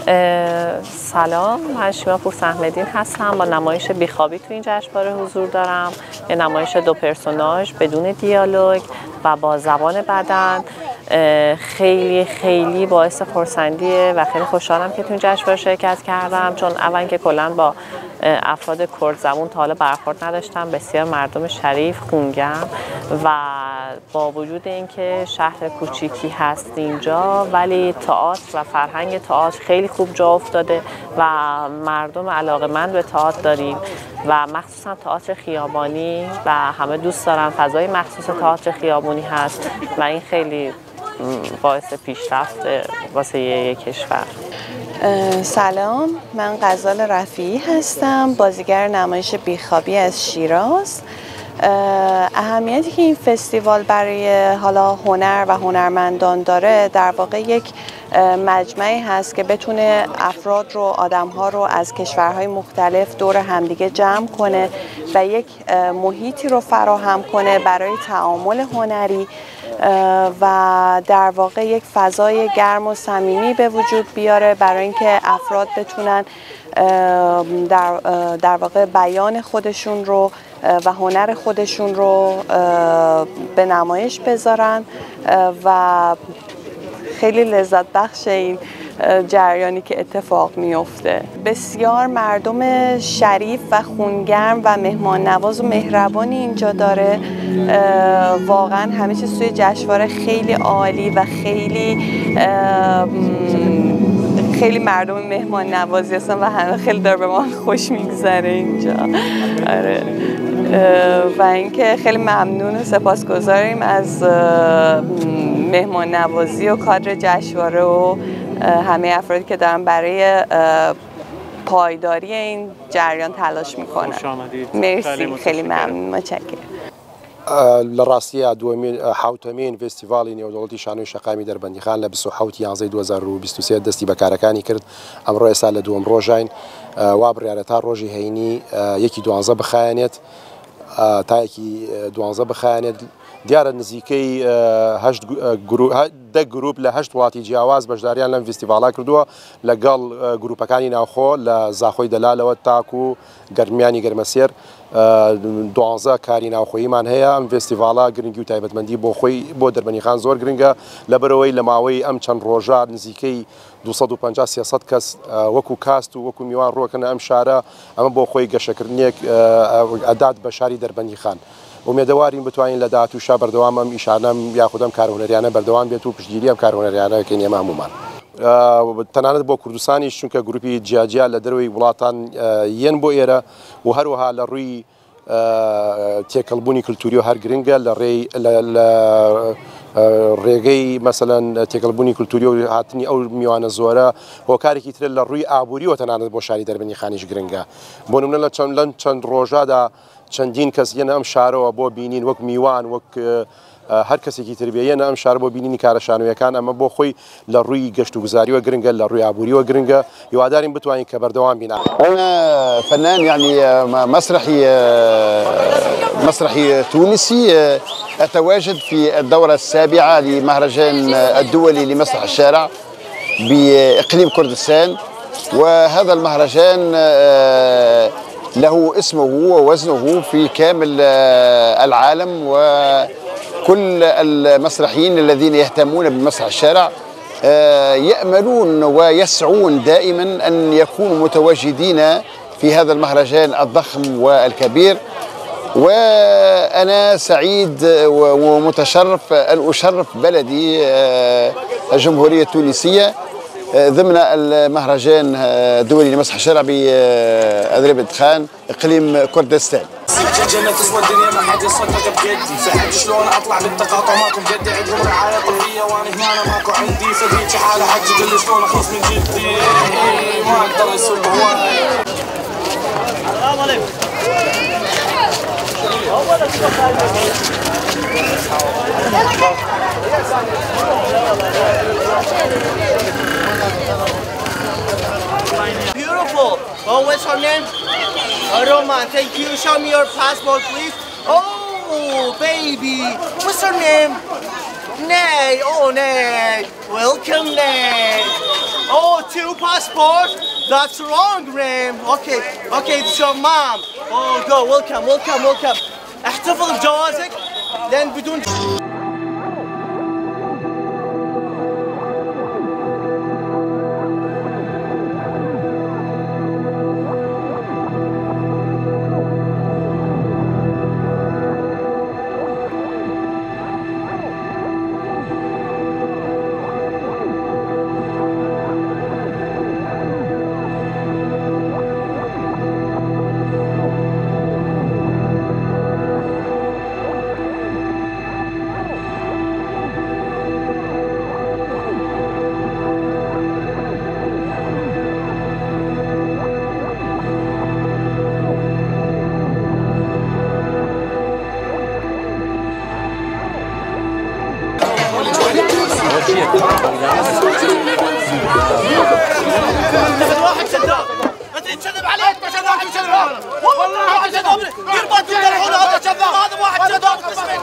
سلام، من شیما پورسحمدین هستم. با نمایش بیخوابی تو این جشنواره حضور دارم. یه نمایش دو پرسوناژ بدون دیالوگ و با زبان بدن. خیلی خیلی باعث خرسندیه و خیلی خوشحالم که تو این جشنواره شرکت کردم، چون اول که کلاً با افراد کرد زبون تا حالا برخورد نداشتم. بسیار مردم شریف، خونگرم و با وجود اینکه شهر کوچیکی هست اینجا، ولی تئاتر و فرهنگ تئاتر خیلی خوب جا افتاده و مردم علاقه‌مند به تئاتر داریم و مخصوصا تئاتر خیابانی و همه دوست دارن. فضای مخصوص تئاتر خیابانی هست و این خیلی باعث پیشرفت واسه یک کشور. سلام، من غزال رفیعی هستم، بازیگر نمایش بیخوابی از شیراز. اهمیتی که این فستیوال برای حالا هنر و هنرمندان داره، در واقع یک مجمعی هست که بتونه افراد رو، آدم‌ها رو از کشورهای مختلف دور همدیگه جمع کنه و یک محیطی رو فراهم کنه برای تعامل هنری و در واقع یک فضای گرم و صمیمی به وجود بیاره برای اینکه افراد بتونن در واقع بیان خودشون رو و هنر خودشون رو به نمایش بذارن و خیلی لذت بخش این جریانی که اتفاق میفته. بسیار مردم شریف و خونگرم و مهمان نواز و مهربانی اینجا داره. واقعا همه چیز توی جشنواره خیلی عالی و خیلی مردم مهمان نوازی هستن و همه خیلی داره به ما خوش میگذره اینجا. آره. و اینکه خیلی ممنون و سپاسگزاریم از مهمان نوازی و کادر جشنواره و همه افرادی که دارن برای پایداری این جریان تلاش میکنن. مرسی، خیلی ممنون، متشکرم. للراسية حوتمين فيستيفالي نيودولتي شانوي شقامي دربندي خان لبسو حوت يانزي 2023 دستي بكاركاني كرد ام روي سال دوم روجين وابريارتا روجي هيني يكي دوانزا بخانيت تايكي دوانزا بخانيت دیارە نزیکەی گروپ لە 8 وڵاتی جیاواز بەشداریان لەم فیستیڤاڵا کردووە لەگەڵ گروپەکانی ناوخۆ لە زاخۆی دەلالەوە تاکو و گەرمیانی گەرمەسێر 12 کاری ناوخۆییمان هەیە. ئەم فیستیڤاڵا گرنگی و تایبەتمەندی بۆ خۆی بۆ دەربەنیخان زۆر گرنگە لەبەرەوەی لە ماوەی ئەم چەند ڕۆژە نزیکەی 250-300 کەس وەکو کاست و وەکو میوان ڕۆکەنە ئەم شارە. ئەمە بۆ خۆی گەشەکردنێک ئەدات بە شاری دەربەندیخان. ومێدەوارین بتوانین لە داهاتووشا بەردەوام ئەم ئیشانەم یاخود ئەم کارهونەریانە بەردەوام بێت و پشتگیری ئەم کارهونەریانەکەین ئێمە هەمومان. تەنانەت بۆ کوردستانیش چونکە گروپی جیاجیا لە دەروی وڵاتان یەن بۆ ئێرە و هەروەها لە ڕووی تێکەڵبوونی کللتوری و هەر گرنگە لە ڕێگەی مەسەلەن تێکەڵبوونی کللتوری و هاتنی ئەو میوانە زۆرە هۆکارێکی ترە لە ڕووی ئابووریەوە تەنانەت بۆ شاری دەربەندیخانیش گرنگە. بۆ نمونە لە چەند ڕۆژادا چەندین کەس یەنە ئەم شارەوە بۆ بینین وەک میوان وەک هەر کەسێکی تربیە یەنە ئەم شار بۆ بینینی کارەشانویەکان. ئەمە بۆ خۆی لە ڕووی گەشت و گوزاریوە گرنگە، لە ڕووی ئابووریوە گرنگە. هیوادارین بتوانین کە بەردەوام بینن. أنا فنان يعني مسرحي تونسي أتواجد في الدورة السابعة لمهرجان الدولي لمسرح الشارع بإقليم كردستان، وهذا المهرجان له اسمه ووزنه في كامل العالم، وكل المسرحيين الذين يهتمون بمسرح الشارع يأملون ويسعون دائما أن يكونوا متواجدين في هذا المهرجان الضخم والكبير. وأنا سعيد ومتشرف أن أشرف بلدي الجمهورية التونسية ضمن المهرجان الدولي لمسرح الشارع بأذربيجان إقليم كردستان. جنة تسوى الدنيا ما حد يصدق بجدي، في حد شلون اطلع بالتقاطع ماكو بجدي، عندهم رعاية طبية وانا هنا أنا ماكو عندي، فديك حالة حج يقول لي شلون اخلص من جدي، ما اقدر يسوق هواي. السلام عليكم. Beautiful. Oh, what's her name? Roma, thank you. Show me your passport, please. Oh, baby. What's her name? Nay. Oh, Nay. Welcome, Nay. Oh, 2 passport? That's wrong, Ram. Okay, it's your mom. Oh, go. Welcome. احتفل بجوازك لأن بدون واحد شذاب انت تكذب عليك ما شذاب شذاب والله واحد شذاب يربط تليفون هذا شذاب هذا واحد شذاب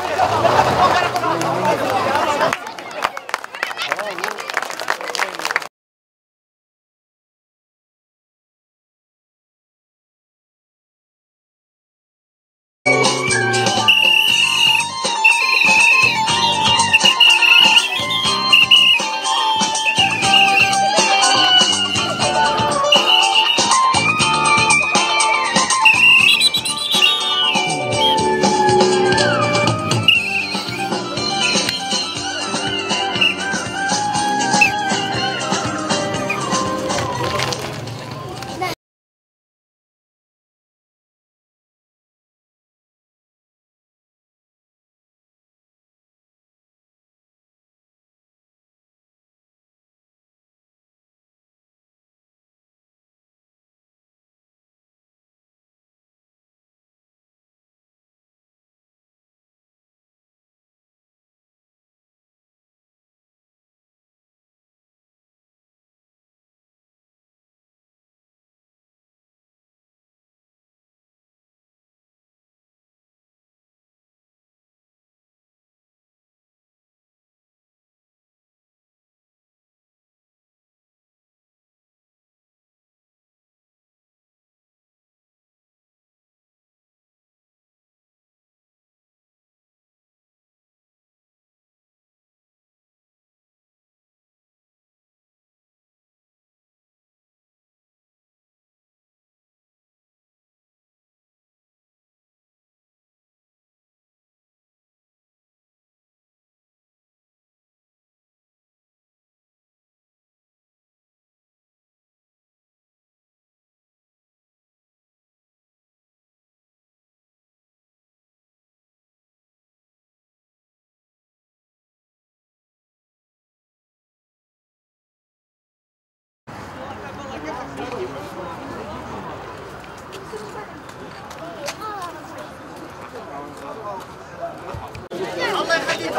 الله يخليك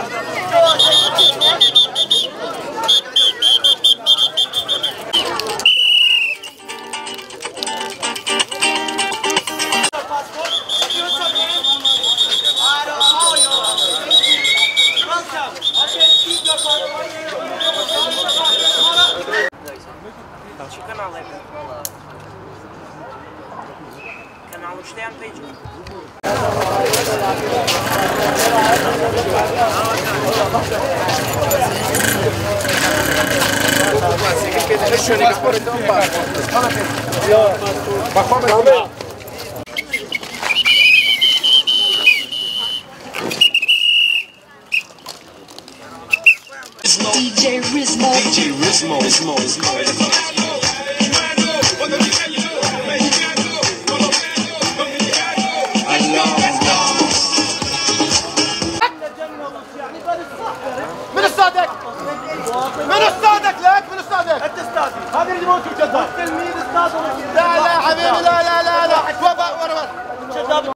Канал Член Пейджу. DJ Rizmo. من استاذك لك من استاذك انت استاذي هذا اللي موجود كذاب تلميذ استاذ لا حبيبي لا كذاب